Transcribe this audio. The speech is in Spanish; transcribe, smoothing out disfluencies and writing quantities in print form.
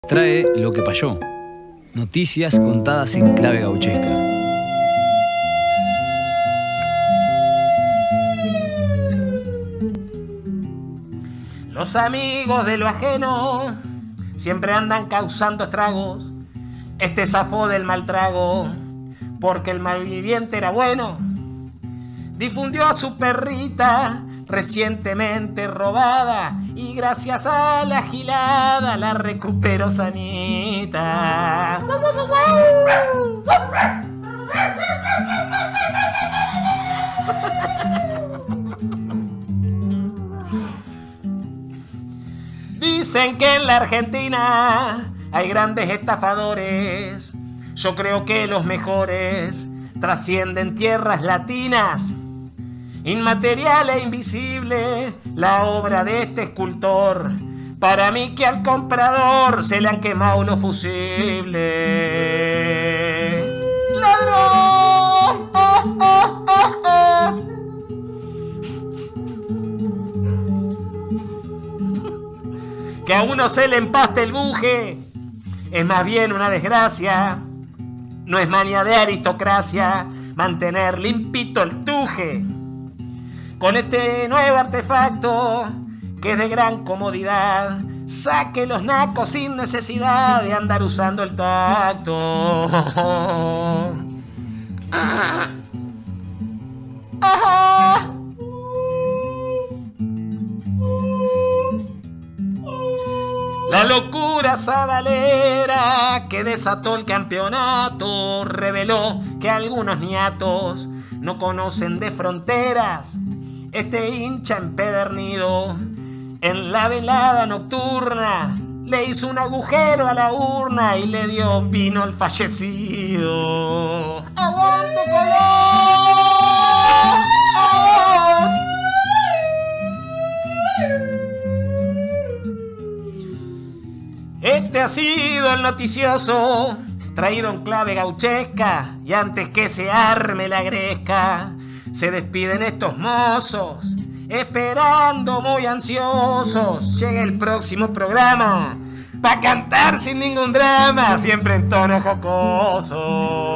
Trae Lo que payó. Noticias contadas en clave gauchesca. Los amigos de lo ajeno siempre andan causando estragos. Este zafó del mal trago porque el malviviente era bueno. Difundió a su perrita recientemente robada y gracias a la gilada la recuperó sanita. Dicen que en la Argentina hay grandes estafadores. Yo creo que los mejores trascienden tierras latinas. Inmaterial e invisible la obra de este escultor. Para mí que al comprador se le han quemado los fusibles. ¡Ladrón! ¡Oh, oh, oh, oh! Que a uno se le empaste el buje es más bien una desgracia. No es manía de aristocracia mantener limpito el tuje. Con este nuevo artefacto que es de gran comodidad, saque los nacos sin necesidad de andar usando el tacto. ¡Ajá! La locura sabalera que desató el campeonato reveló que algunos niatos no conocen de fronteras. Este hincha empedernido en la velada nocturna le hizo un agujero a la urna y le dio vino al fallecido. ¡Aguante Colón! Este ha sido el noticioso traído en clave gauchesca, y antes que se arme la gresca se despiden estos mozos esperando muy ansiosos llegue el próximo programa pa' cantar sin ningún drama, siempre en tono jocoso.